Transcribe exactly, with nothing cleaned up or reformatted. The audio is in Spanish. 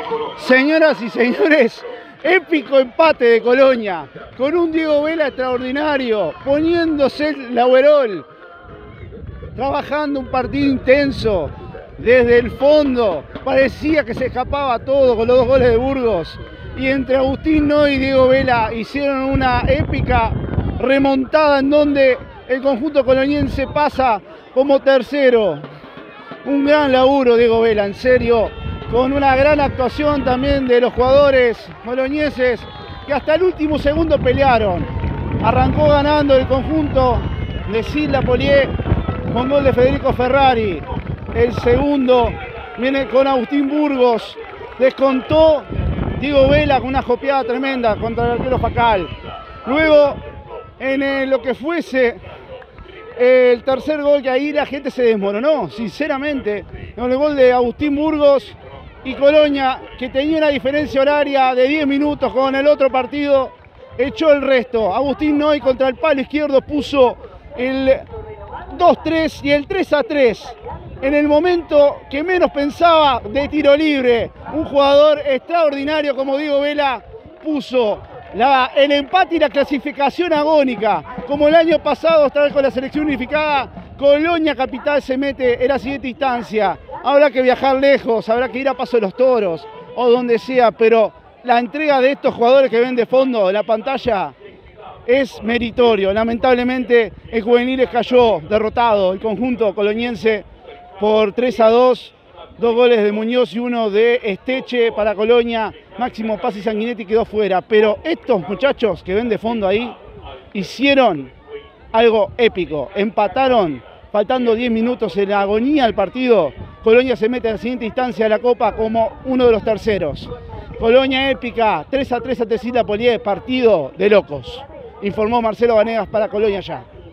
Señoras y señores, épico empate de Colonia, con un Diego Vela extraordinario, poniéndose el overol, trabajando un partido intenso, desde el fondo, parecía que se escapaba todo con los dos goles de Burgos, y entre Agustín Noy y Diego Vela hicieron una épica remontada en donde el conjunto coloniense pasa como tercero. Un gran laburo Diego Vela, en serio, con una gran actuación también de los jugadores boloñeses que hasta el último segundo pelearon. Arrancó ganando el conjunto de Sila Polié con gol de Federico Ferrari. El segundo viene con Agustín Burgos. Descontó Diego Vela con una jopeada tremenda contra el arquero Facal. Luego, en el, lo que fuese el tercer gol, que ahí la gente se desmoronó, sinceramente, con el gol de Agustín Burgos, y Colonia, que tenía una diferencia horaria de diez minutos con el otro partido, echó el resto. Agustín Noy contra el palo izquierdo puso el dos tres y el tres a tres. En el momento que menos pensaba, de tiro libre, un jugador extraordinario como Diego Vela puso la, el empate y la clasificación agónica. Como el año pasado, esta vez con la selección unificada, Colonia Capital se mete en la siguiente instancia. Habrá que viajar lejos, habrá que ir a Paso de los Toros o donde sea, pero la entrega de estos jugadores que ven de fondo en la pantalla es meritorio. Lamentablemente el Juveniles cayó derrotado, el conjunto coloniense, por tres a dos, dos goles de Muñoz y uno de Esteche para Colonia. Máximo Paz y Sanguinetti quedó fuera, pero estos muchachos que ven de fondo ahí hicieron algo épico, empataron faltando diez minutos en la agonía del partido. Colonia se mete en la siguiente instancia de la Copa como uno de los terceros. Colonia épica, tres a tres ante Sila Polié, partido de locos. Informó Marcelo Vanegas para Colonia Ya.